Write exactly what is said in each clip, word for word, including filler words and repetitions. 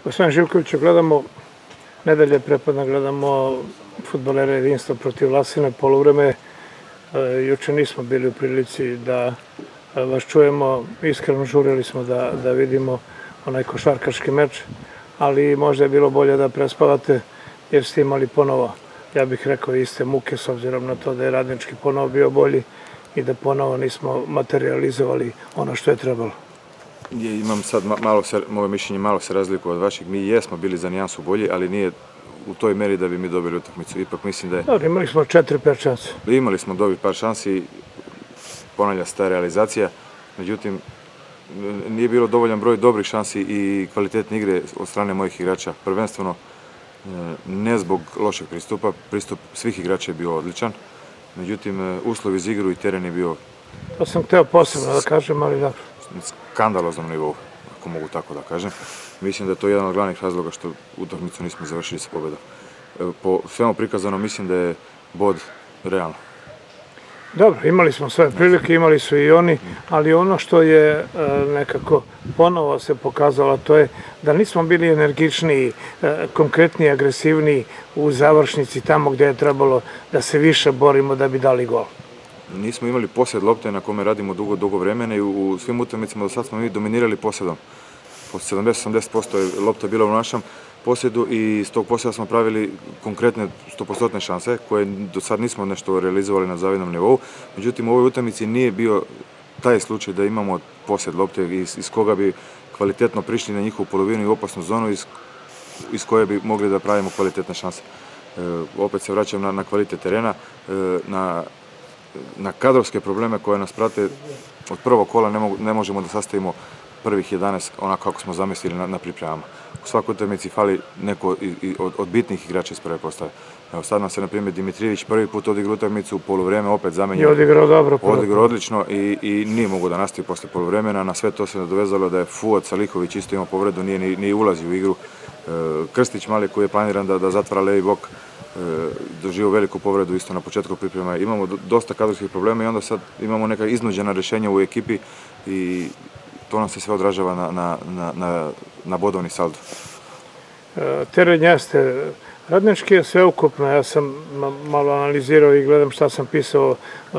Gospodin Živkoviću, gledamo nedelje prepadna, gledamo fudbalera Jedinstva protiv Lasine poluvreme. Juče nismo bili u prilici da vas čujemo, iskreno žurili smo da, da vidimo onaj košarkaški meč, ali možda je bilo bolje da prespavate jer ste imali ponovo, ja bih rekao, iste muke s obzirom na to da je Radnički ponovo bio bolji i da ponovo nismo materializovali ono što je trebalo. Imam sad malo, moje mišljenje malo se razlikuje od vašeg. Mi jesmo bili za nijansu bolji, ali nije u toj meri da bi mi dobili utakmicu. Ipak mislim da je... Dobro, imali smo četiri pet šansi. Imali smo dobiti par šansi, ponavlja se ta realizacija, međutim, nije bilo dovoljan broj dobrih šansi i kvalitetne igre od strane mojih igrača. Prvenstveno, ne zbog lošeg pristupa, pristup svih igrača je bio odličan, međutim, uslovi za igru i teren je bio... To sam hteo posebno da kažem, ali dobro. Skandaloznom nivou, ako mogu tako da kažem. Mislim da je to jedan od glavnih razloga što utakmicu nismo završili sa pobedom. Po svemu prikazano mislim da je bod realno. Dobro, imali smo sve prilike, imali su i oni, ali ono što je nekako ponovo se pokazalo, to je da nismo bili energičniji, konkretniji, agresivniji u završnici tamo gde je trebalo da se više borimo da bi dali gol. Nismo imali posjed lopte na kome radimo dugo, dugo vremena i u svim utakmicama do sad smo mi dominirali posjedom. Po sedamdeset do osamdeset posto je lopta bila u našem posjedu i iz tog posjeda smo pravili konkretne sto posto šanse koje do sad nismo nešto realizovali na zavidnom nivou. Međutim, u ovoj utakmici nije bio taj slučaj da imamo posjed lopte iz, iz koga bi kvalitetno prišli na njihovu polovinu i opasnu zonu iz, iz koje bi mogli da pravimo kvalitetne šanse. E, opet se vraćam na, na kvalitet terena, e, na na kadrovske probleme koje nas prate od prvog kola ne, mogu, ne možemo da sastavimo prvih jedanaest onako kako smo zamislili na, na pripremama. U svakoj utakmici fali neko i, i od, od bitnih igrača iz prve postave. Evo sad nam se, na primjer, Dimitrijević prvi put odigrao utakmicu, u poluvreme opet zamenjen. I odigrao dobro. Odigrao odlično i, i nije mogao da nastavi posle poluvremena. Na sve to se nadovezalo da je Fuad Salihović isto imao povredu, nije ni, ni ulazi u igru. E, Krstić mali koji je planiran da, da zatvara levi bok, doživio veliku povredu isto na početku priprema. Imamo dosta kadrovskih problema i onda sad imamo neka iznuđena rješenja u ekipi i to nam se sve odražava na, na, na, na, na bodovni saldo. Teren jeste. Radnički je sveukupno. Ja sam malo analizirao i gledam šta sam pisao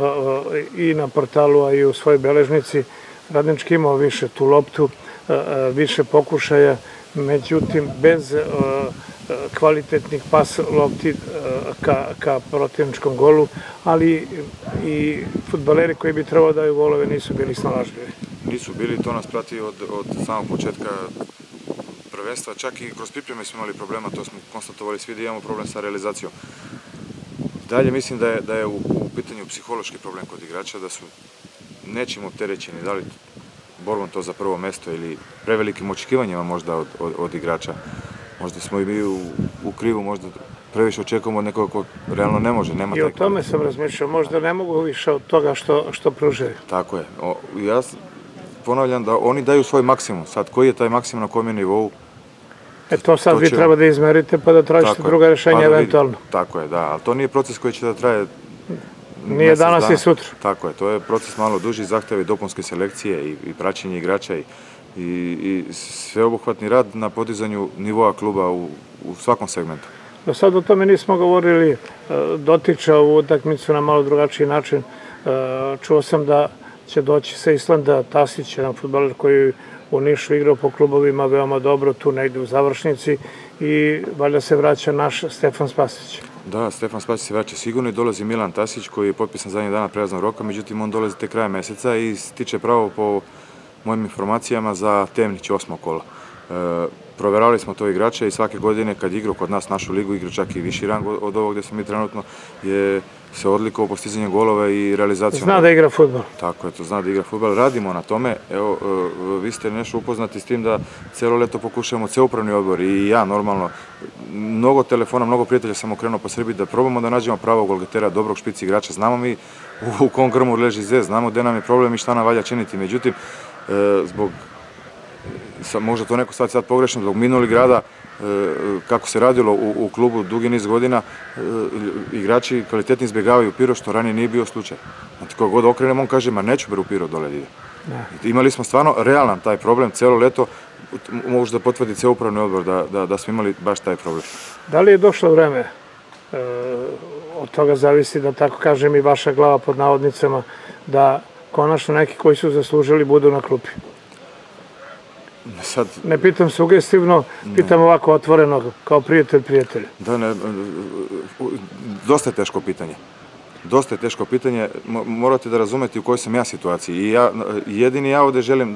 i na portalu, a i u svojoj beležnici. Radnički imao više tu loptu, više pokušaja, međutim, bez kvalitetnih pas lopti ka, ka protivničkom golu, ali i fudbaleri koji bi trebalo da daju golove nisu bili snalažljivi. Nisu bili, to nas prati od, od samog početka prvenstva, čak i kroz pripreme smo imali problema, to smo konstatovali svi da imamo problem sa realizacijom. Dalje mislim da je, da je u, u pitanju psihološki problem kod igrača, da su nečim opterećeni, da li borbom to za prvo mesto ili prevelikim očekivanjima možda od, od, od igrača. Možda smo i mi u, u krivu, možda previše očekujemo od nekoga ko realno ne može. Nema I o tome sam razmišljao, možda ne mogu više od toga što, što pružaju. Tako je. O, ja ponavljam da oni daju svoj maksimum. Sad, koji je taj maksimum na kojem je nivou? E to sad to vi će... treba da izmerite pa da tražite druga rješenja pa eventualno. Vi... Tako je, da, ali to nije proces koji će da traje nije danas dana. I sutra. Tako je, to je proces malo duži, zahteve dopunske selekcije i, i praćenje igrača i I, i sveobuhvatni rad na podizanju nivoa kluba u, u svakom segmentu. Do sad o tome nismo govorili, dotiča u utakmicu na malo drugačiji način. Čuo sam da će doći sa Islanda Tasić, jedan fudbaler koji u Nišu igrao po klubovima veoma dobro, tu negde u završnici i valjda se vraća naš Stefan Spasić. Da, Stefan Spasić se vraća sigurno i dolazi Milan Tasić koji je potpisan zadnjih dana prelaznog roka, međutim on dolazi te kraja meseca i stiče pravo po mojim informacijama za Temnić osmo kola. E, proveravali smo to igrače i svake godine kad igrao kod nas našu ligu, igra čak i viši rang od ovog gde smo mi trenutno, je se odlikovao postizanjem golova i realizacijom. Zna da igra fudbal. Tako je, to zna da igra fudbal. Radimo na tome. Evo, e, vi ste nešto upoznati s tim da celo leto pokušavamo, ceo upravni odbor i ja normalno, mnogo telefona, mnogo prijatelja sam okrenuo po Srbiji da probamo da nađemo pravog golgetera, dobrog špici igrača. Znamo mi u, u kom grmu leži zez, znamo gde nam je problem i šta nam valja činiti. Međutim, E, zbog, možda to neko sad sad pogrešno, zbog minulih grada, e, kako se radilo u, u klubu dugi niz godina, e, igrači kvalitetni izbjegavaju Piro, što ranije nije bio slučaj. Znači, kogod okrenem, on kaže, ma neću bre u Piro dole da ide. Imali smo stvarno realan taj problem, celo leto, mogu da potvrdi ceo upravni odbor da smo imali baš taj problem. Da li je došlo vreme, od toga zavisi da tako kažem i vaša glava pod navodnicama, da konačno neki koji su zaslužili budu na klupi? Ne pitam sugestivno, pitam ovako otvoreno, kao prijatelj prijatelja. Da, ne, dosta je teško pitanje. Dosta je teško pitanje, morate da razumete u kojoj sam ja situaciji. I jedini ja ovde želim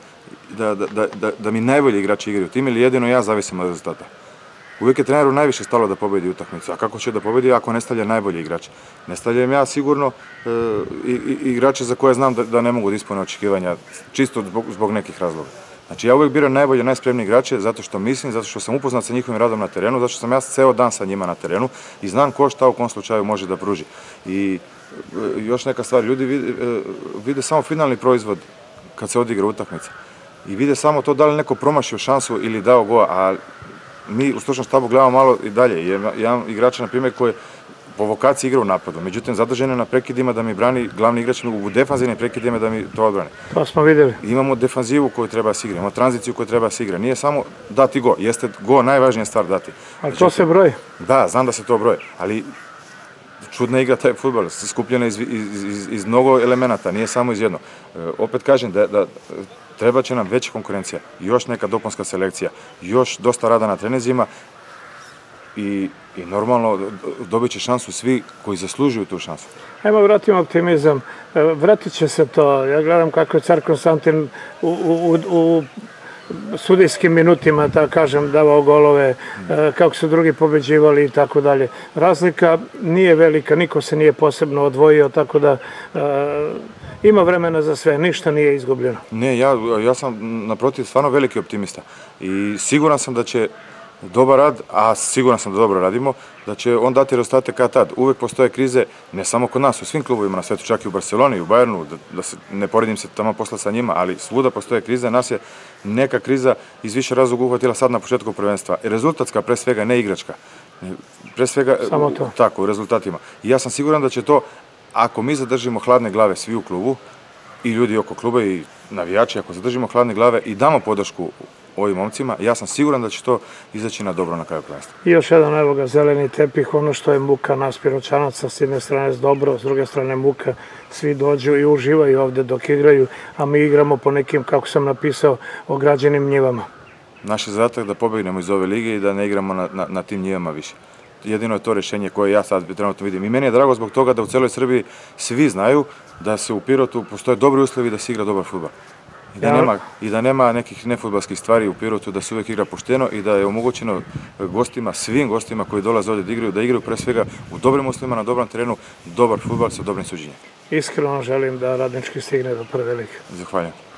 da mi najbolji igrači igraju tim ili jedino ja zavisim od rezultata. Uvijek je treneru najviše stalo da pobedi utakmicu, a kako će da pobedi ako ne stavlja najbolji igrač? Ne stavljam ja sigurno igrače za koje znam da ne mogu da ispune očekivanja, čisto zbog nekih razloga. Znači, ja uvijek biram najbolje, najspremnije igrače zato što mislim, zato što sam upoznat sa njihovim radom na terenu, zato što sam ja ceo dan sa njima na terenu i znam ko šta u kom slučaju može da pruži. I još neka stvar, ljudi vide samo finalni proizvod kad se odigra utakmica i vide samo to da li neko promašio šansu ili dao gola, a mi u stručnom štabu gledamo malo i dalje. Jedan igrač, na primjer, koji po vokaciji igra u napadu, međutim zadržan je na prekidima da mi brani glavni igrač, u defanzivnim prekidima da mi to odbrane. To smo vidjeli. Imamo defanzivu koju treba da se igra, imamo tranziciju koju treba da se igra. Nije samo dati go, jeste go najvažnija stvar dati. Ali to se broji? Da, znam da se to broje, ali čudna igra taj fudbal, skupljena iz mnogo elemenata, nije samo iz jedno. Opet kažem da treba će nam veća konkurencija, još neka dopunska selekcija, još dosta rada na treninzima i normalno dobit će šansu svi koji zaslužuju tu šansu. Ajmo vratimo optimizam. Vratit će se to. Ja gledam kako je car Konstantin u sudijskim minutima, tako kažem, davao golove, kako su drugi pobeđivali i tako dalje. Razlika nije velika, niko se nije posebno odvojio, tako da ima vremena za sve, ništa nije izgubljeno. Ne, ja sam naprotiv stvarno veliki optimista i siguran sam da će dobar rad, a siguran sam da dobro radimo, da će on dati rezultate kad tad. Uvek postoje krize, ne samo kod nas, u svim klubovima na svetu, čak i u Barceloni, u Bayernu, da ne poredim se tamo posla sa njima, ali svuda postoje krize. Nas je neka kriza iz više razloga uhvatila sad na početku prvenstva. Rezultatska, pre svega, ne igračka. Pre svega, tako, u rezultatima. I ja sam siguran da će to, ako mi zadržimo hladne glave svi u klubu, i ljudi oko kluba i navijači, ako zadržimo hladne glave i damo podršku ovim momcima, ja sam siguran da će to izaći na dobro na kraju prvenstva. I još jedan, evo ga, zeleni tepih, ono što je muka nas Piroćanaca, s jedne strane je dobro, s druge strane muka, svi dođu i uživaju ovde dok igraju, a mi igramo po nekim, kako sam napisao, ograđenim njivama. Naš je zadatak da pobegnemo iz ove lige i da ne igramo na tim njivama više. Jedino je to rešenje koje ja sad trenutno vidim. I meni je drago zbog toga da u celoj Srbiji svi znaju da se u Pirotu postoje dobri uslovi da se igra dobar fudbal. I da nema nekih nefudbalskih stvari u Pirotu, da se uvek igra pošteno i da je omogućeno gostima, svim gostima koji dolaze ovdje da igraju, da igraju pre svega u dobrim uslovima, na dobrom terenu, dobar fudbal sa dobrim suđenjem. Iskreno želim da Radnički stigne do prve lige. Zahvaljujem.